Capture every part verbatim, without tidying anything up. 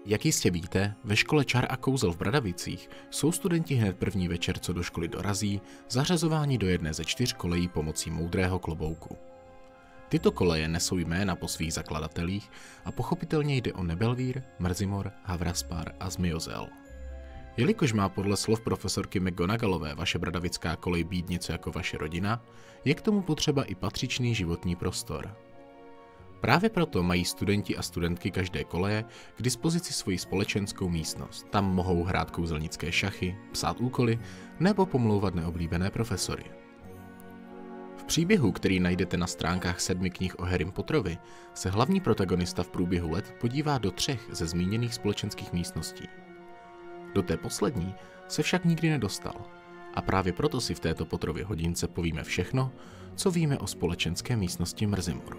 Jak jistě víte, ve škole čar a kouzel v Bradavicích jsou studenti hned první večer, co do školy dorazí, zařazováni do jedné ze čtyř kolejí pomocí moudrého klobouku. Tyto koleje nesou jména po svých zakladatelích a pochopitelně jde o Nebelvír, Mrzimor, Havraspár a Zmiozel. Jelikož má podle slov profesorky McGonagallové vaše bradavická kolej být něco jako vaše rodina, je k tomu potřeba i patřičný životní prostor. Právě proto mají studenti a studentky každé koleje k dispozici svoji společenskou místnost. Tam mohou hrát kouzelnické šachy, psát úkoly nebo pomlouvat neoblíbené profesory. V příběhu, který najdete na stránkách sedmi knih o Harrym Potterovi, se hlavní protagonista v průběhu let podívá do třech ze zmíněných společenských místností. Do té poslední se však nikdy nedostal a právě proto si v této Potterově hodince povíme všechno, co víme o společenské místnosti Mrzimoru.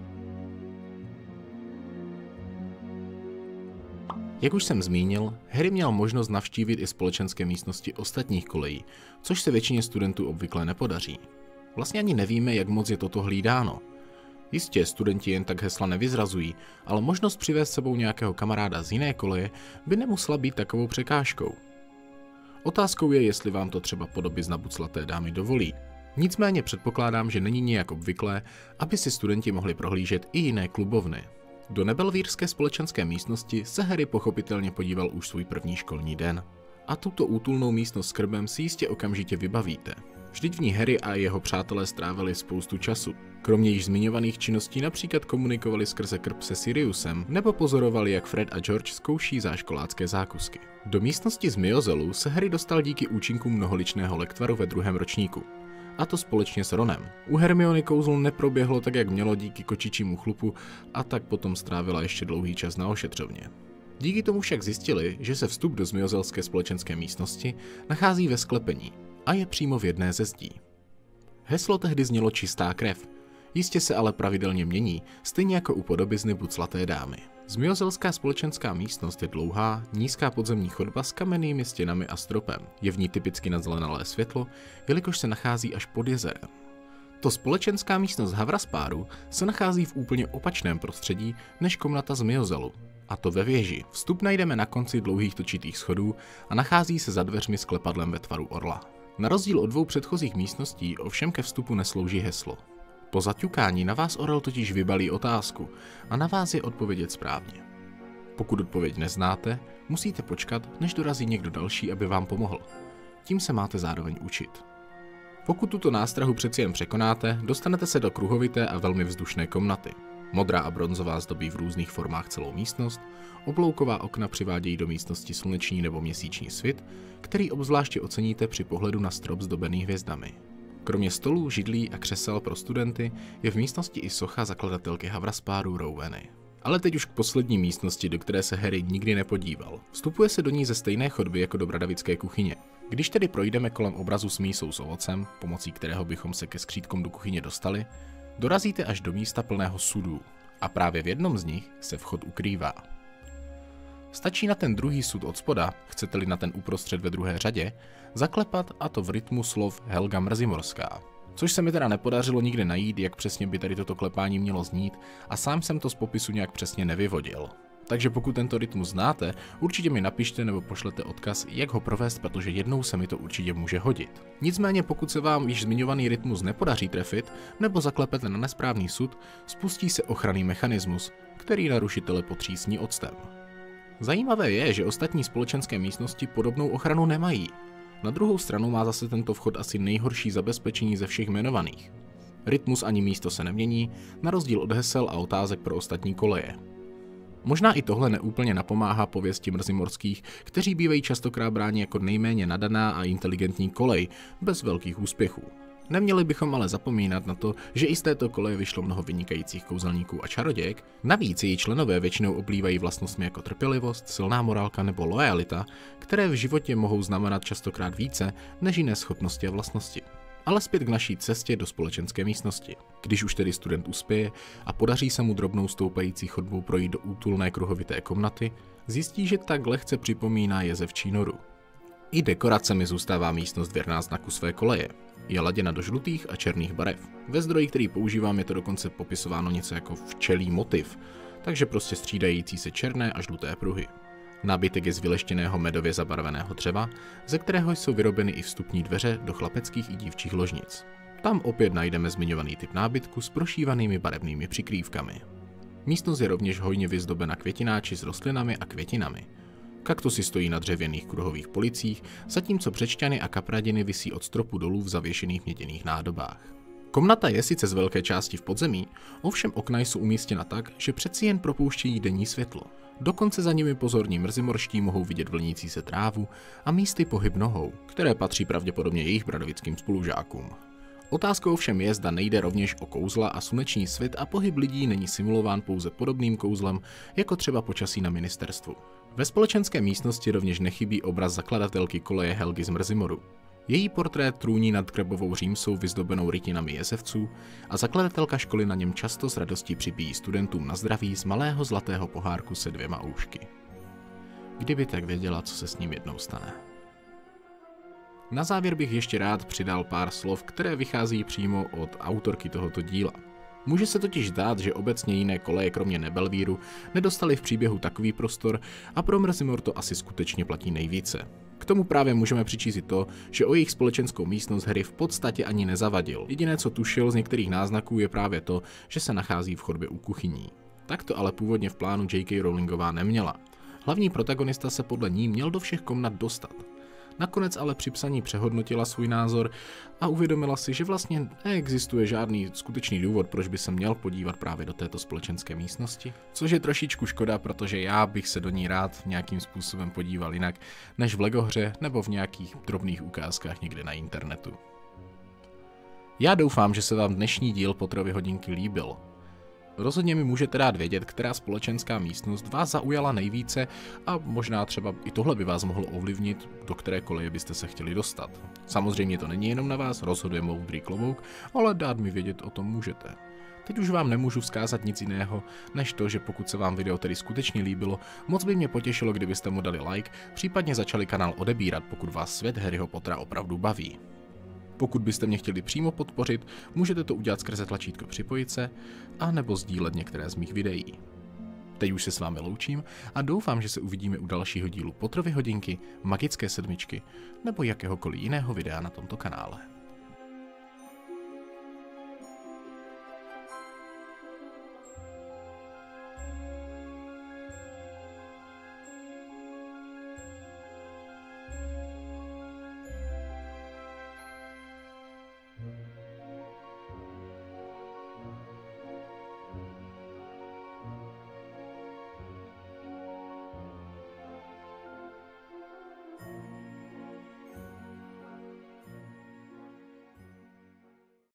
Jak už jsem zmínil, Harry měl možnost navštívit i společenské místnosti ostatních kolejí, což se většině studentů obvykle nepodaří. Vlastně ani nevíme, jak moc je toto hlídáno. Jistě, studenti jen tak hesla nevyzrazují, ale možnost přivést s sebou nějakého kamaráda z jiné koleje by nemusela být takovou překážkou. Otázkou je, jestli vám to třeba podoby z nabuclaté dámy dovolí. Nicméně předpokládám, že není nijak obvyklé, aby si studenti mohli prohlížet i jiné klubovny. Do nebelvírské společenské místnosti se Harry pochopitelně podíval už svůj první školní den. A tuto útulnou místnost s krbem si jistě okamžitě vybavíte. Vždyť v ní Harry a jeho přátelé strávili spoustu času. Kromě již zmiňovaných činností například komunikovali skrze krb se Siriusem nebo pozorovali, jak Fred a George zkouší záškolácké zákusky. Do místnosti z Miozelu se Harry dostal díky účinkům mnoholičného lektvaru ve druhém ročníku. A to společně s Ronem. U Hermiony kouzlo neproběhlo tak, jak mělo díky kočičímu chlupu a tak potom strávila ještě dlouhý čas na ošetřovně. Díky tomu však zjistili, že se vstup do zmiozelské společenské místnosti nachází ve sklepení a je přímo v jedné ze zdí. Heslo tehdy znělo čistá krev, jistě se ale pravidelně mění, stejně jako u podobizny buclaté dámy. Zmiozelská společenská místnost je dlouhá, nízká podzemní chodba s kamennými stěnami a stropem. Je v ní typicky nadzelenalé světlo, jelikož se nachází až pod jezerem. To společenská místnost Havraspáru se nachází v úplně opačném prostředí než komnata z Miozelu. A to ve věži. Vstup najdeme na konci dlouhých točitých schodů a nachází se za dveřmi s klepadlem ve tvaru orla. Na rozdíl od dvou předchozích místností ovšem ke vstupu neslouží heslo. Po zaťukání na vás orel totiž vybalí otázku a na vás je odpovědět správně. Pokud odpověď neznáte, musíte počkat, než dorazí někdo další, aby vám pomohl. Tím se máte zároveň učit. Pokud tuto nástrahu přeci jen překonáte, dostanete se do kruhovité a velmi vzdušné komnaty. Modrá a bronzová zdobí v různých formách celou místnost, oblouková okna přivádějí do místnosti sluneční nebo měsíční svit, který obzvláště oceníte při pohledu na strop zdobený hvězdami. Kromě stolů, židlí a křesel pro studenty je v místnosti i socha zakladatelky Havraspáru Roweny. Ale teď už k poslední místnosti, do které se Harry nikdy nepodíval. Vstupuje se do ní ze stejné chodby jako do bradavické kuchyně. Když tedy projdeme kolem obrazu s mísou s ovocem, pomocí kterého bychom se ke skřítkům do kuchyně dostali, dorazíte až do místa plného sudů. A právě v jednom z nich se vchod ukrývá. Stačí na ten druhý sud od spoda, chcete-li na ten uprostřed ve druhé řadě, zaklepat, a to v rytmu slov Helga Mrzimorská. Což se mi teda nepodařilo nikdy najít, jak přesně by tady toto klepání mělo znít, a sám jsem to z popisu nějak přesně nevyvodil. Takže pokud tento rytmus znáte, určitě mi napište nebo pošlete odkaz, jak ho provést, protože jednou se mi to určitě může hodit. Nicméně pokud se vám již zmiňovaný rytmus nepodaří trefit, nebo zaklepete na nesprávný sud, spustí se ochranný mechanismus, který narušitele potřísní octem. Zajímavé je, že ostatní společenské místnosti podobnou ochranu nemají. Na druhou stranu má zase tento vchod asi nejhorší zabezpečení ze všech jmenovaných. Rytmus ani místo se nemění, na rozdíl od hesel a otázek pro ostatní koleje. Možná i tohle neúplně napomáhá pověsti mrzimorských, kteří bývají častokrát bráni jako nejméně nadaná a inteligentní kolej, bez velkých úspěchů. Neměli bychom ale zapomínat na to, že i z této koleje vyšlo mnoho vynikajících kouzelníků a čarodějek, navíc její členové většinou oblívají vlastnostmi jako trpělivost, silná morálka nebo loajalita, které v životě mohou znamenat častokrát více než jiné schopnosti a vlastnosti. Ale zpět k naší cestě do společenské místnosti. Když už tedy student uspěje a podaří se mu drobnou stoupající chodbou projít do útulné kruhovité komnaty, zjistí, že tak lehce připomíná jezevčí noru. I dekorace mi zůstává místnost věrná znaku své koleje. Je laděna do žlutých a černých barev. Ve zdroji, který používám, je to dokonce popisováno něco jako včelí motiv, takže prostě střídající se černé a žluté pruhy. Nábytek je z vyleštěného medově zabarveného dřeva, ze kterého jsou vyrobeny i vstupní dveře do chlapeckých i dívčích ložnic. Tam opět najdeme zmiňovaný typ nábytku s prošívanými barevnými přikrývkami. Místnost je rovněž hojně vyzdobena květináči s rostlinami a květinami. Kaktusy stojí na dřevěných kruhových policích, zatímco břečťany a kapradiny visí od stropu dolů v zavěšených měděných nádobách. Komnata je sice z velké části v podzemí, ovšem okna jsou umístěna tak, že přeci jen propouštějí denní světlo. Dokonce za nimi pozorní mrzimorští mohou vidět vlnící se trávu a místy pohyb nohou, které patří pravděpodobně jejich bradovickým spolužákům. Otázkou ovšem je, zda nejde rovněž o kouzla a sluneční svět a pohyb lidí není simulován pouze podobným kouzlem, jako třeba počasí na ministerstvu. Ve společenské místnosti rovněž nechybí obraz zakladatelky koleje Helgy z Mrzimoru. Její portrét trůní nad krebovou římsou vyzdobenou rytinami jezevců a zakladatelka školy na něm často s radostí připíjí studentům na zdraví z malého zlatého pohárku se dvěma oušky. Kdyby tak věděla, co se s ním jednou stane. Na závěr bych ještě rád přidal pár slov, které vychází přímo od autorky tohoto díla. Může se totiž zdát, že obecně jiné koleje kromě Nebelvíru nedostaly v příběhu takový prostor a pro Mrzimor to asi skutečně platí nejvíce. K tomu právě můžeme přičíst to, že o jejich společenskou místnost Harry v podstatě ani nezavadil. Jediné, co tušil z některých náznaků, je právě to, že se nachází v chodbě u kuchyní. Tak to ale původně v plánu J K Rowlingová neměla. Hlavní protagonista se podle ní měl do všech komnat dostat. Nakonec ale při psaní přehodnotila svůj názor a uvědomila si, že vlastně neexistuje žádný skutečný důvod, proč by se měl podívat právě do této společenské místnosti. Což je trošičku škoda, protože já bych se do ní rád nějakým způsobem podíval jinak, než v Legohře nebo v nějakých drobných ukázkách někde na internetu. Já doufám, že se vám dnešní díl Potterovy hodinky líbil. Rozhodně mi můžete dát vědět, která společenská místnost vás zaujala nejvíce a možná třeba i tohle by vás mohlo ovlivnit, do které koleje byste se chtěli dostat. Samozřejmě to není jenom na vás, rozhoduje moudrý klobouk, ale dát mi vědět o tom můžete. Teď už vám nemůžu vzkázat nic jiného, než to, že pokud se vám video tedy skutečně líbilo, moc by mě potěšilo, kdybyste mu dali like, případně začali kanál odebírat, pokud vás svět Harryho Pottera opravdu baví. Pokud byste mě chtěli přímo podpořit, můžete to udělat skrze tlačítko připojit se, a nebo sdílet některé z mých videí. Teď už se s vámi loučím a doufám, že se uvidíme u dalšího dílu Potterovy hodinky, Magické sedmičky nebo jakéhokoliv jiného videa na tomto kanále.